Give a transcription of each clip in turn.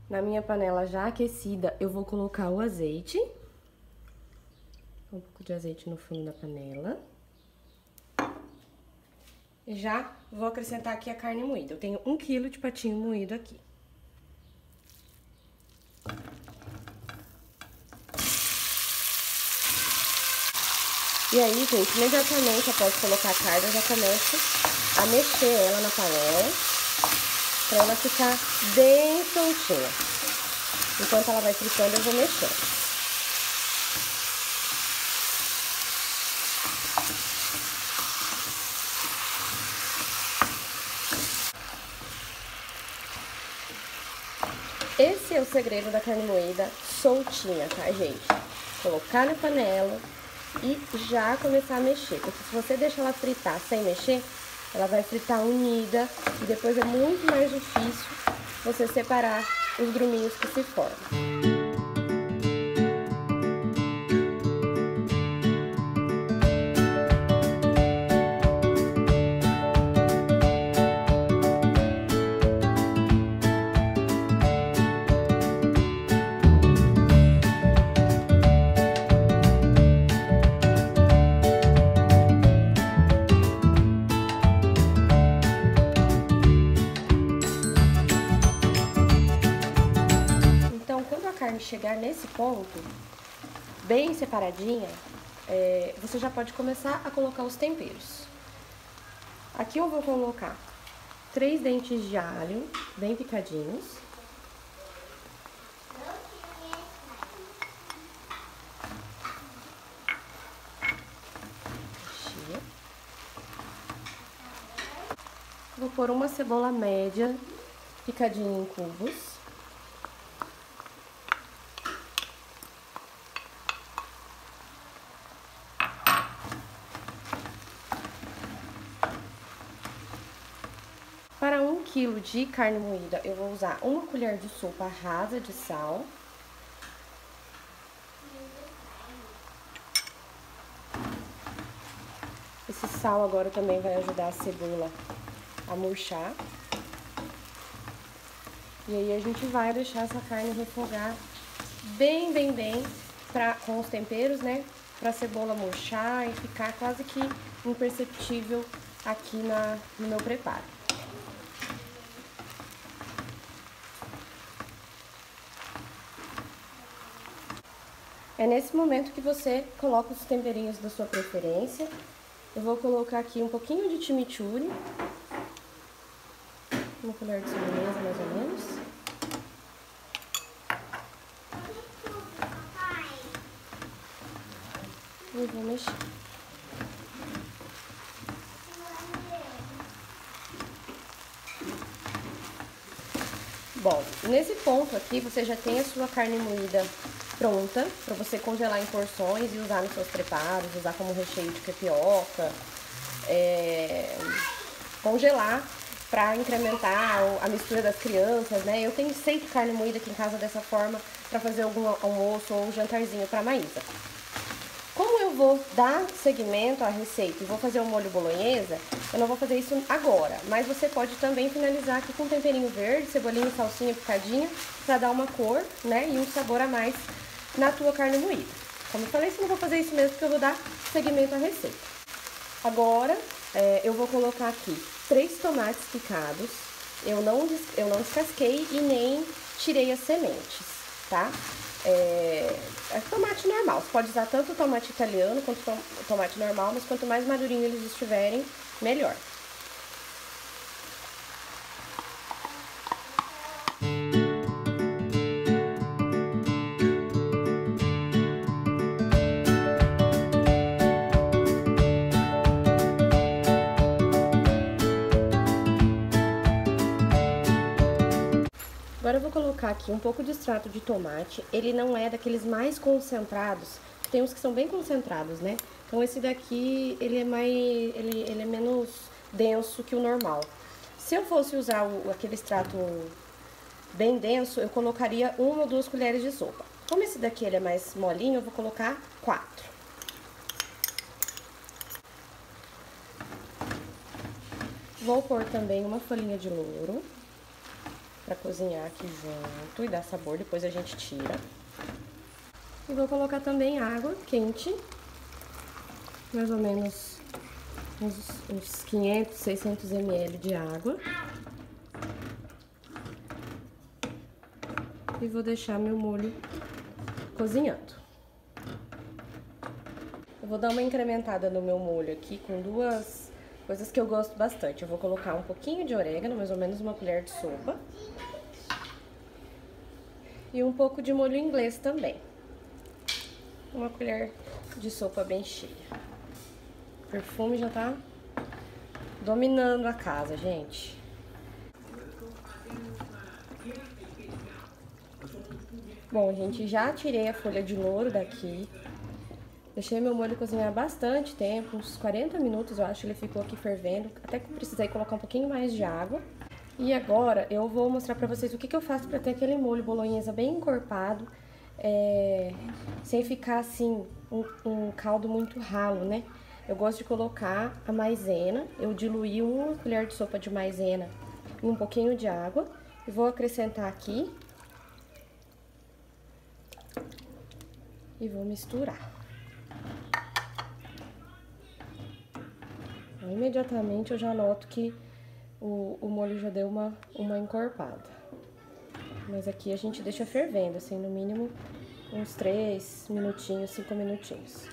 Na minha panela já aquecida, eu vou colocar o azeite. Um pouco de azeite no fundo da panela. E já vou acrescentar aqui a carne moída. Eu tenho 1 quilo de patinho moído aqui. E aí, gente, imediatamente após colocar a carne, eu já começo a mexer ela na panela, pra ela ficar bem soltinha. Enquanto ela vai fritando, eu vou mexendo. Esse é o segredo da carne moída soltinha, tá, gente? Colocar na panela e já começar a mexer. Porque se você deixar ela fritar sem mexer, ela vai fritar unida e depois é muito mais difícil você separar os gruminhos que se formam. Chegar nesse ponto, bem separadinha, você já pode começar a colocar os temperos. Aqui eu vou colocar 3 dentes de alho, bem picadinhos. Vou pôr uma cebola média, picadinha em cubos. Para 1 quilo de carne moída, eu vou usar 1 colher de sopa rasa de sal. Esse sal agora também vai ajudar a cebola a murchar. E aí a gente vai deixar essa carne refogar bem com os temperos, né? Pra cebola murchar e ficar quase que imperceptível aqui no meu preparo. É nesse momento que você coloca os temperinhos da sua preferência. Eu vou colocar aqui um pouquinho de chimichurri. 1 colher de sobremesa, mais ou menos. E vou mexer. Bom, nesse ponto aqui você já tem a sua carne moída pronta para você congelar em porções e usar nos seus preparos, usar como recheio de crepioca, congelar para incrementar a mistura das crianças, né? Eu tenho sempre carne moída aqui em casa dessa forma para fazer algum almoço ou um jantarzinho para a Maísa. Como eu vou dar seguimento à receita e vou fazer o molho bolonhesa, eu não vou fazer isso agora, mas você pode também finalizar aqui com um temperinho verde, cebolinha e salsinha picadinha, para dar uma cor, né, e um sabor a mais na tua carne moída. Como eu falei, eu não vou fazer isso mesmo porque eu vou dar seguimento à receita. Agora, eu vou colocar aqui 3 tomates picados, eu não descasquei e nem tirei as sementes, tá? É tomate normal, você pode usar tanto o tomate italiano quanto o tomate normal, mas quanto mais madurinho eles estiverem, melhor. Agora eu vou colocar aqui um pouco de extrato de tomate. Ele não é daqueles mais concentrados. Tem uns que são bem concentrados, né? Então esse daqui, ele é menos denso que o normal. Se eu fosse usar aquele extrato bem denso, eu colocaria 1 ou 2 colheres de sopa. Como esse daqui ele é mais molinho, eu vou colocar 4. Vou pôr também uma folhinha de louro. pra cozinhar aqui junto e dar sabor, depois a gente tira. E vou colocar também água quente, mais ou menos uns 500, 600 ml de água. E vou deixar meu molho cozinhando. Eu vou dar uma incrementada no meu molho aqui com duas coisas que eu gosto bastante. Eu vou colocar um pouquinho de orégano, mais ou menos uma colher de sopa. E um pouco de molho inglês também. Uma colher de sopa bem cheia. O perfume já tá dominando a casa, gente. Bom, gente, já tirei a folha de louro daqui. Deixei meu molho cozinhar bastante tempo, uns 40 minutos, eu acho, ele ficou aqui fervendo. Até que precisei colocar um pouquinho mais de água. E agora eu vou mostrar pra vocês o que eu faço pra ter aquele molho bolonhesa bem encorpado, sem ficar assim, um caldo muito ralo, né? Eu gosto de colocar a maisena, eu diluí uma colher de sopa de maisena em um pouquinho de água. E vou acrescentar aqui. E vou misturar. Imediatamente eu já noto que o molho já deu uma encorpada. Mas aqui a gente deixa fervendo, assim, no mínimo uns 3 minutinhos, 5 minutinhos.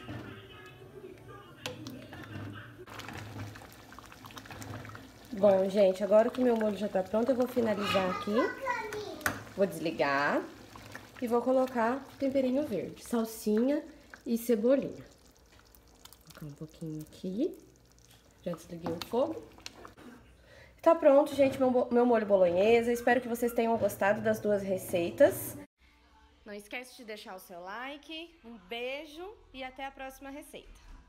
Bom, gente, agora que meu molho já tá pronto, eu vou finalizar aqui. Vou desligar e vou colocar temperinho verde, salsinha e cebolinha. Vou colocar um pouquinho aqui. Já desliguei o fogo. Tá pronto, gente, meu molho bolonhesa. Espero que vocês tenham gostado das duas receitas. Não esquece de deixar o seu like. Um beijo e até a próxima receita.